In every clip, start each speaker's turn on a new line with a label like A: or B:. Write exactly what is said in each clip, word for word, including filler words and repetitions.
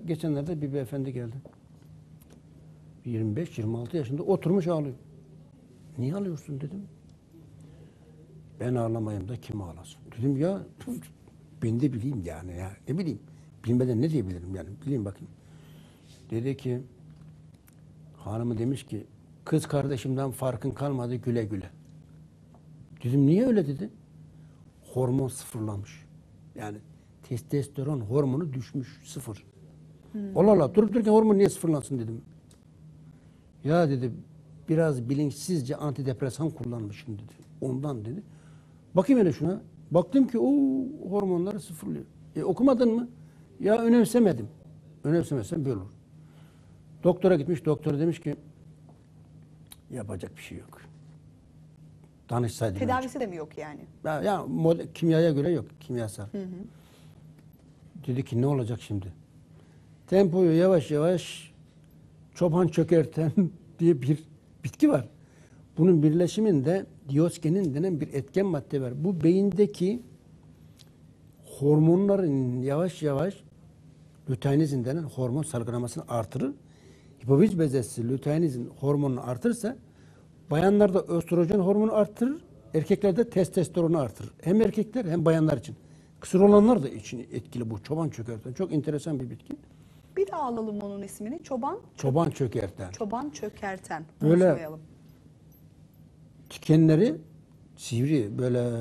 A: geçenlerde bir beyefendi geldi. yirmi beş yirmi altı yaşında oturmuş ağlıyor. Niye ağlıyorsun dedim. Ben ağlamayayım da kim ağlasın? Dedim ya ben de bileyim yani ya. Ne bileyim. Bilmeden ne diyebilirim yani. Bileyim bakayım. Dedi ki hanımı demiş ki kız kardeşimden farkın kalmadı güle güle. Dedim niye öyle dedi. Hormon sıfırlamış. Yani testosteron hormonu düşmüş sıfır. Hmm. Allah Allah durup dururken hormon niye sıfırlansın dedim. Ya dedi biraz bilinçsizce antidepresan kullanmışım dedi. Ondan dedi. Bakayım hele şuna. Baktım ki o hormonları sıfırlıyor. E, okumadın mı? Ya önemsemedim. Önemsemezsen böyle olur. Doktora gitmiş. Doktor demiş ki yapacak bir şey yok. Danışsaydım.
B: Tedavisi
A: önce.
B: de mi yok yani?
A: Ya, ya model, kimyaya göre yok. Kimyasal.
B: Hı hı.
A: Dedi ki ne olacak şimdi? Tempoyu yavaş yavaş çoban çökerten diye bir bitki var. Bunun birleşiminde diosgenin denen bir etken madde var. Bu beyindeki hormonların yavaş yavaş luteinizin denen hormon salgılamasını artırır. Hipofiz bezesi luteinizin hormonunu artırırsa bayanlarda östrojen hormonu artırır, erkeklerde testosteronu artırır. Hem erkekler hem bayanlar için. Kısır olanlar da için etkili bu çoban çökerten. Çok enteresan bir bitki.
B: Bir daha alalım onun ismini. Çoban
A: Çoban çökerten.
B: Çoban çökerten.
A: Böyle
B: Soyalım.
A: dikenleri sivri böyle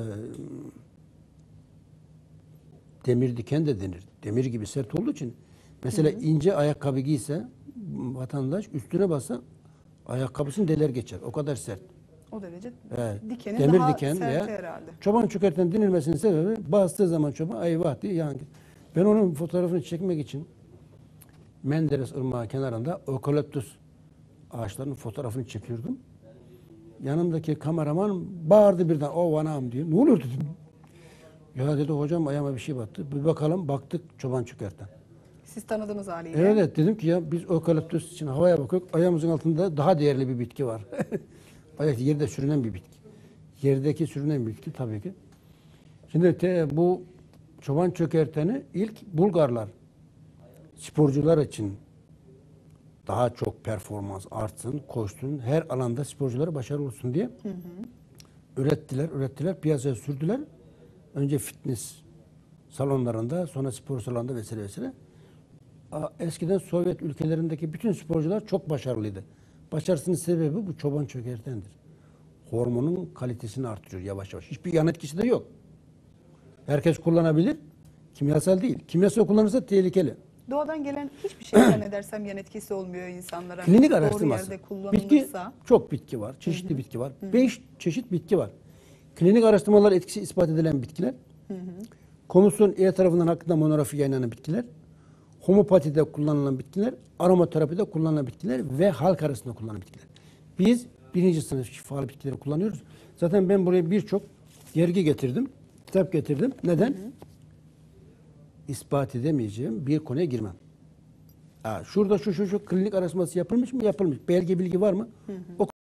A: demir diken de denir. Demir gibi sert olduğu için mesela hı hı. ince ayakkabı giyse vatandaş üstüne bassa ayakkabısını deler geçer. O kadar sert.
B: O derece
A: evet.
B: dikenin
A: demir
B: daha
A: diken
B: sert
A: veya
B: herhalde.
A: Çoban çökerten denilmesinin sebebi bastığı zaman çoban eyvah diye yani. Ben onun fotoğrafını çekmek için Menderes Irmağı kenarında okaliptüs ağaçlarının fotoğrafını çekiyordum. Yanımdaki kameraman bağırdı birden o vanam diye. Ne olur dedim. Ya dedi hocam ayağıma bir şey battı. Bir bakalım baktık çoban çökerten.
B: Siz tanıdınız haliyle.
A: Evet dedim ki ya biz okaliptüs için havaya bakıyoruz. Ayağımızın altında daha değerli bir bitki var. Ayak yerde sürünen bir bitki. Yerdeki sürünen bir bitki tabii ki. Şimdi te, bu çoban çökerteni ilk Bulgarlar sporcular için daha çok performans artsın, koşsun, her alanda sporculara başarılı olsun diye hı hı. ürettiler, ürettiler, piyasaya sürdüler. Önce fitness salonlarında, sonra spor salonunda vesaire vesaire. Eskiden Sovyet ülkelerindeki bütün sporcular çok başarılıydı. Başarısının sebebi bu çoban çökertendir. Hormonun kalitesini artırıyor yavaş yavaş. Hiçbir yan etkisi de yok. Herkes kullanabilir. Kimyasal değil. Kimyasal kullanırsa tehlikeli.
B: Doğadan gelen hiçbir şey zannedersem yan etkisi olmuyor insanlara.
A: Klinik araştırması. Bitki, çok bitki var. Çeşitli hı hı. bitki var. Hı hı. Beş çeşit bitki var. Klinik araştırmalar etkisi ispat edilen bitkiler. Hı hı. Komisyon E tarafından hakkında monografi yayınlanan bitkiler. Homopatide kullanılan bitkiler. Aromaterapide kullanılan bitkiler ve halk arasında kullanılan bitkiler. Biz birinci sınıf şifalı bitkileri kullanıyoruz. Zaten ben buraya birçok dergi getirdim. Kitap getirdim. Neden? Hı hı. İspat edemeyeceğim bir konuya girmem. Ha, şurada şu şu şu klinik araştırması yapılmış mı? Yapılmış. Belge bilgi var mı? Hı hı. O